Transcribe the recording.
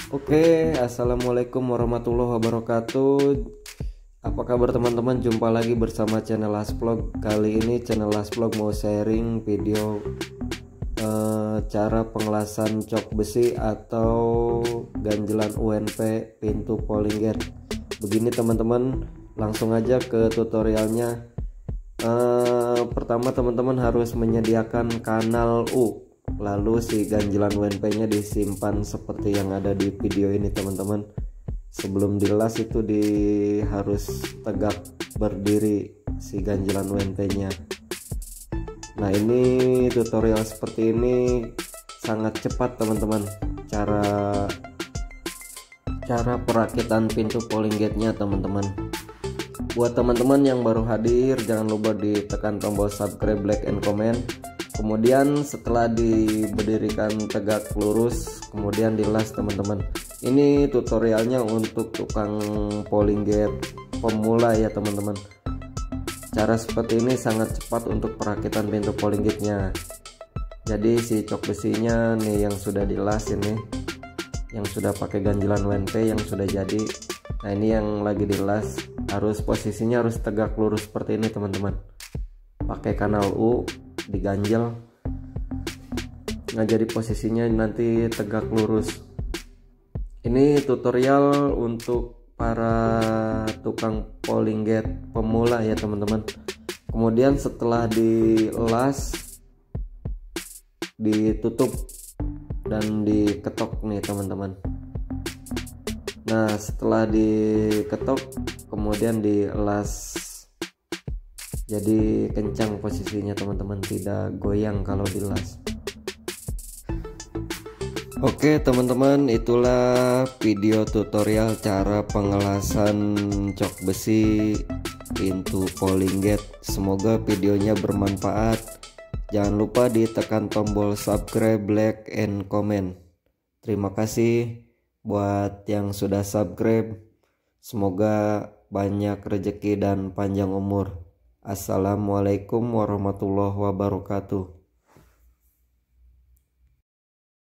Oke, assalamualaikum warahmatullahi wabarakatuh. Apa kabar teman-teman? Jumpa lagi bersama channel Lasvlog. Kali ini channel Lasvlog mau sharing video cara pengelasan cok besi atau ganjelan UNP pintu polling gate. Begini teman-teman, langsung aja ke tutorialnya. Pertama teman-teman harus menyediakan kanal U, lalu si ganjelan UNP nya disimpan seperti yang ada di video ini teman-teman. Sebelum dilas itu harus tegak berdiri si ganjelan UNP nya. Nah, ini tutorial seperti ini sangat cepat teman-teman, cara perakitan pintu polling gate nya teman-teman. Buat teman-teman yang baru hadir, jangan lupa ditekan tombol subscribe, like, and comment. Kemudian setelah diberdirikan tegak lurus, kemudian dilas teman-teman. Ini tutorialnya untuk tukang polling gate pemula ya teman-teman. Cara seperti ini sangat cepat untuk perakitan pintu polling gate nya. Jadi si cok besinya nih yang sudah dilas, ini yang sudah pakai ganjelan UNP yang sudah jadi. Nah, ini yang lagi dilas, harus posisinya harus tegak lurus seperti ini teman-teman. Pakai kanal U, diganjel. Nah, jadi posisinya nanti tegak lurus. Ini tutorial untuk para tukang polling gate pemula ya teman-teman. Kemudian setelah dilas, ditutup dan diketok nih teman-teman. Nah, setelah diketok kemudian dilas, jadi kencang posisinya teman-teman, tidak goyang kalau dilas. Oke teman-teman, itulah video tutorial cara pengelasan cok besi pintu polling gate. Semoga videonya bermanfaat. Jangan lupa ditekan tombol subscribe, like, and comment. Terima kasih buat yang sudah subscribe. Semoga banyak rezeki dan panjang umur. Assalamualaikum warahmatullahi wabarakatuh.